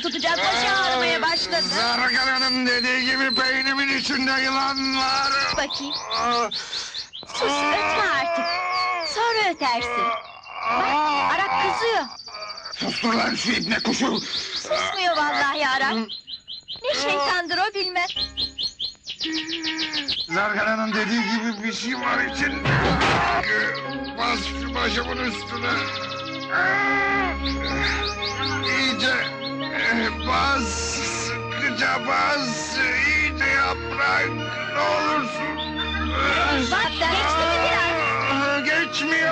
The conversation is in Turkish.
tutacak, başı ağrımaya başladı. Zargana'nın dediği gibi beynimin içinde yılan var. Bakayım. Sus, ötme artık. Sonra ötersin. Bak, Arak kızıyor. Sustur lan şu ibne kuşu. Susmuyor vallahi Arak. Ne şeytandır o bilmem. Zargana'nın dediği gibi bir şey var içinde. Bas şu başımın üstüne. İyice bas, sıkıca bas, iyice yaprak, ne olursun. Bak, geçti mi biraz? Geçmiyor.